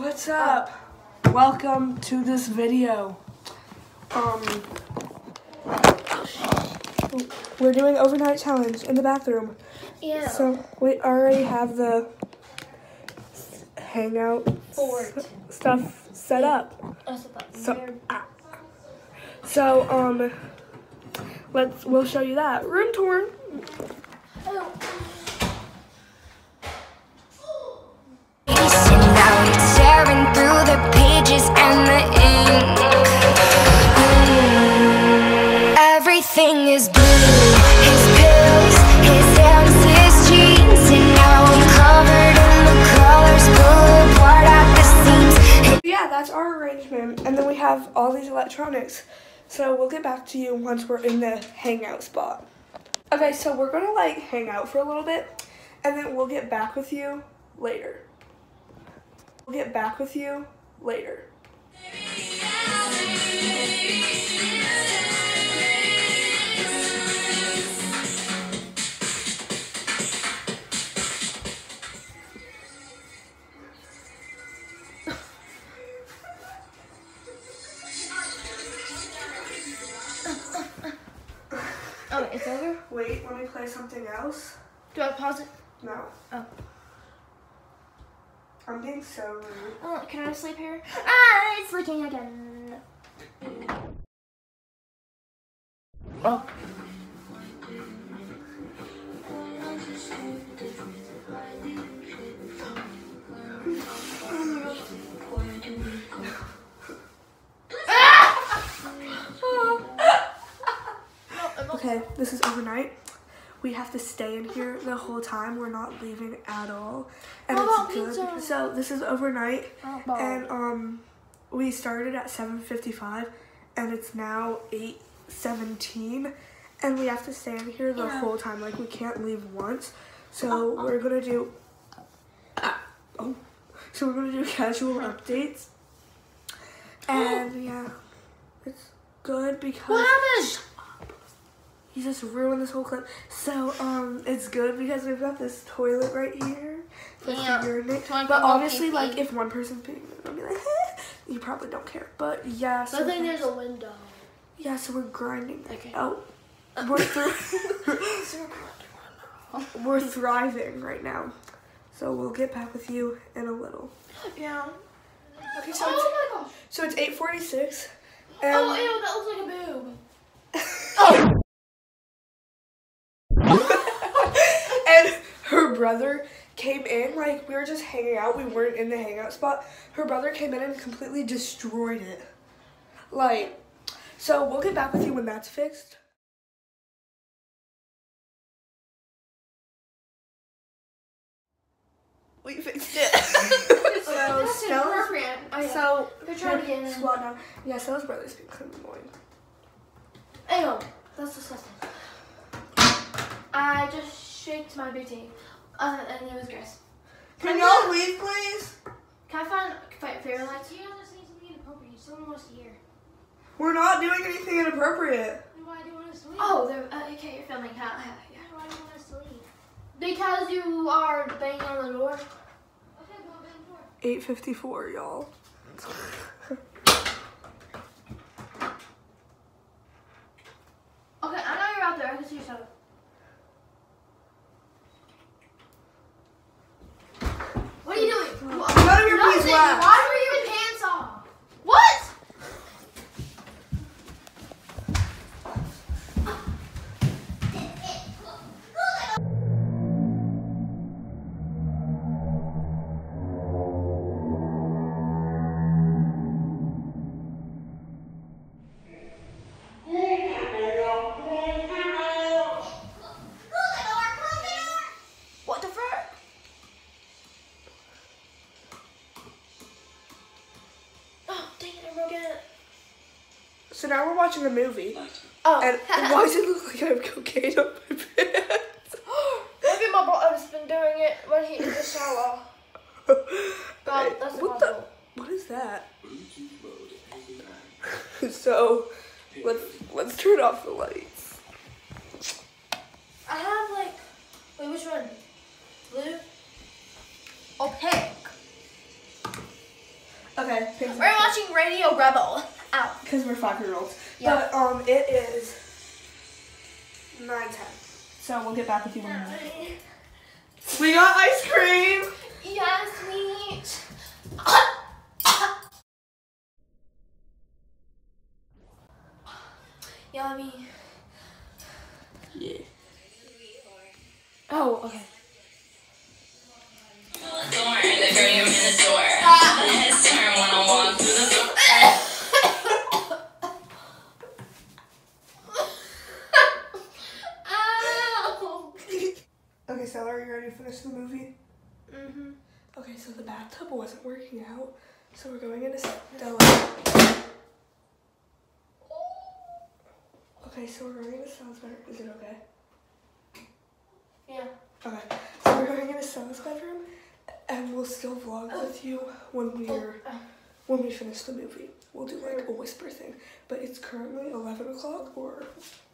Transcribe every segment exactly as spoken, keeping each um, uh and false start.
What's up? Welcome to this video. Um, we're doing overnight challenge in the bathroom. Yeah. So we already have the hangout Board. stuff set yeah. up. Oh, so, ah. so um, let's we'll show you that room tour. Oh. Tearing through the pages and the ink. Mm. Everything is blue. His pills, his hands, his jeans, and now I'm covered in the colors, pull apart at the seams. Yeah, that's our arrangement, and then we have all these electronics. So we'll get back to you once we're in the hangout spot. Okay, so we're gonna like hang out for a little bit, and then we'll get back with you later. We'll get back with you later. Oh, it's over? Wait, let me play something else. Do I pause it? No. Oh. I'm being so rude. Oh, can I sleep here? Ah, it's leaking again. Oh. Okay, this is overnight. We have to stay in here the whole time. We're not leaving at all. And How it's good. pizza? So this is overnight. Oh, and um we started at seven fifty-five and it's now eight seventeen and we have to stay in here the yeah. whole time. Like we can't leave once. So oh, oh. we're gonna do oh so we're gonna do casual updates. And yeah, it's good because what happened? You just ruined this whole clip. So, um, it's good because we've got this toilet right here. Like yeah. the urinate. But obviously, like, if one person's peeing, it'll be like, eh, you probably don't care. But, yeah. So I think there's a window. Yeah, so we're grinding. Okay. Oh, we're, thr we're thriving right now. So, we'll get back with you in a little. Yeah. Okay, so oh, it's, my gosh. So, it's eight forty-six. And oh, ew, that looks like a boob. oh. And her brother came in, like, we were just hanging out. We weren't in the hangout spot. Her brother came in and completely destroyed it. Like, so we'll get back with you when that's fixed. We fixed it. so, Stella's, oh, yeah. so, They're trying to get in. Squat down. Yeah, Stella's brother's being kind of annoying. Ew, that's disgusting. I just shaked my booty, uh, and it was gross. Can y'all leave, please? Can I find fight fair lights? You guys are saying something inappropriate. Someone wants to hear. We're not doing anything inappropriate. Then why do you want us to leave? Oh, they're, uh, okay, you're filming. Huh? Yeah. Why do you want us to leave? Because you are banging on the door. Okay, go open the door. eight fifty-four, y'all. Okay, I know you're out there. I can see your shadow. What are you doing? None of your Nothing. bees left. Why were your pants off? What? What the frick? Oh, dang it, I broke it. So now we're watching a movie. Oh. And why does it look like I have cocaine on my pants? Maybe my brother's been doing it when he in the shower. God, that's what impossible. the? What is that? So let's let's turn off the lights. I have like, wait, which one? Blue? Oh, pink. Okay. We're watching Radio Rebel. Ow. Because we're five-year-olds. Yeah. But um, it is nine ten. So we'll get back with you in a minute. We got ice cream. Yes, sweet. Yummy. Yeah. Oh, okay. Okay, Stella, are you ready to finish the movie? Mm-hmm. Okay, so the bathtub wasn't working out, so we're going into Stella. Okay, so we're going into Stella's bedroom. Is it okay? Yeah. Okay, so we're going into Stella's bedroom, and we'll still vlog with you when we're when we finish the movie. We'll do like a whisper thing, but it's currently eleven o'clock, or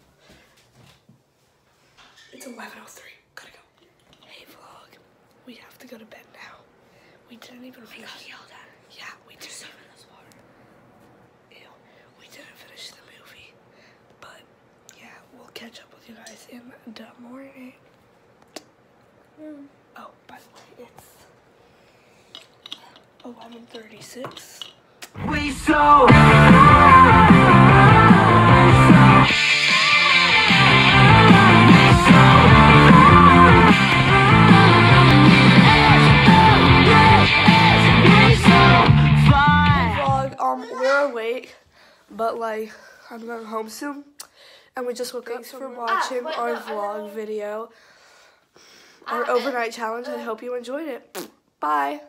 it's eleven oh three. Gotta go. Hey vlog, we have to go to bed now. We didn't even finish. I got yelled at. Yeah, we didn't even. Ew, we didn't finish the movie, but yeah, we'll catch up with you guys in the morning. Mm. Oh, by the way, it's eleven thirty-six. We so Vlog, um, we're awake, but like, I'm going home soon, and we just woke up. Thanks for watching wait, our no, I vlog don't- video, our Ah, overnight challenge. I hope you enjoyed it. Bye.